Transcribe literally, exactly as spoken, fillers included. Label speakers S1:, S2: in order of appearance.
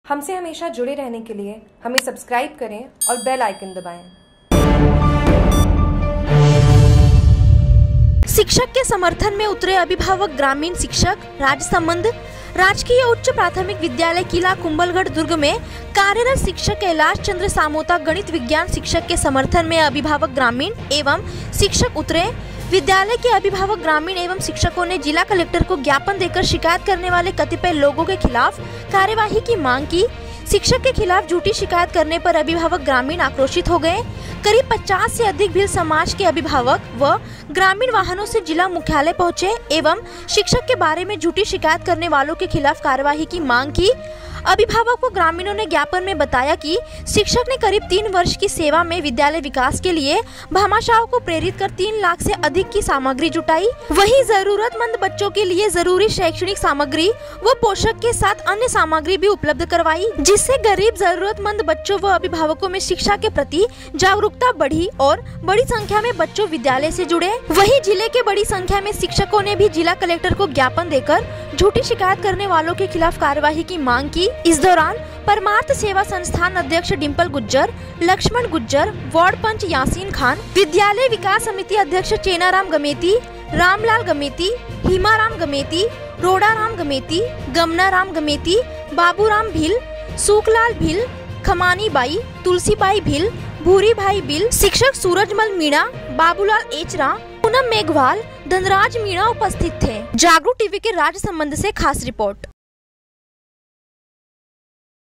S1: हमसे हमेशा जुड़े रहने के लिए हमें सब्सक्राइब करें और बेल आइकन दबाएं।
S2: शिक्षक के समर्थन में उतरे अभिभावक ग्रामीण शिक्षक। राजसमंद राजकीय उच्च प्राथमिक विद्यालय किला कुंभलगढ़ दुर्ग में कार्यरत शिक्षक कैलाश चंद्र सामोता गणित विज्ञान शिक्षक के समर्थन में अभिभावक ग्रामीण एवं शिक्षक उतरे। विद्यालय के अभिभावक ग्रामीण एवं शिक्षकों ने जिला कलेक्टर को ज्ञापन देकर शिकायत करने वाले कतिपय लोगों के खिलाफ कार्यवाही की मांग की। शिक्षक के खिलाफ झूठी शिकायत करने पर अभिभावक ग्रामीण आक्रोशित हो गए। करीब पचास से अधिक भील समाज के अभिभावक व ग्रामीण वाहनों से जिला मुख्यालय पहुंचे एवं शिक्षक के बारे में झूठी शिकायत करने वालों के खिलाफ कार्यवाही की मांग की। अभिभावक को ग्रामीणों ने ज्ञापन में बताया कि शिक्षक ने करीब तीन वर्ष की सेवा में विद्यालय विकास के लिए भामाशाहों को प्रेरित कर तीन लाख से अधिक की सामग्री जुटाई। वहीं जरूरतमंद बच्चों के लिए जरूरी शैक्षणिक सामग्री व पोषक के साथ अन्य सामग्री भी उपलब्ध करवाई, जिससे गरीब जरूरतमंद बच्चों व अभिभावकों में शिक्षा के प्रति जागरूकता बढ़ी और बड़ी संख्या में बच्चों विद्यालय से जुड़े। वहीं जिले के बड़ी संख्या में शिक्षकों ने भी जिला कलेक्टर को ज्ञापन देकर झूठी शिकायत करने वालों के खिलाफ कार्यवाही की मांग की। इस दौरान परमार्थ सेवा संस्थान अध्यक्ष डिम्पल गुज्जर, लक्ष्मण गुज्जर, वार्ड पंच यासीन खान, विद्यालय विकास समिति अध्यक्ष चेनाराम गमेती, रामलाल गमेती, हिमाराम गमेती, रोडाराम गमेती, गमनाराम गमेती, बाबूराम भील, सुखलाल भील, खमानी बाई, तुलसीबाई भील, भूरी भाई भील, शिक्षक सूरजमल मीणा, बाबूलाल एचरा, पूनम मेघवाल, धनराज मीणा उपस्थित थे। जागरूक टीवी के राजसमंद से खास रिपोर्ट।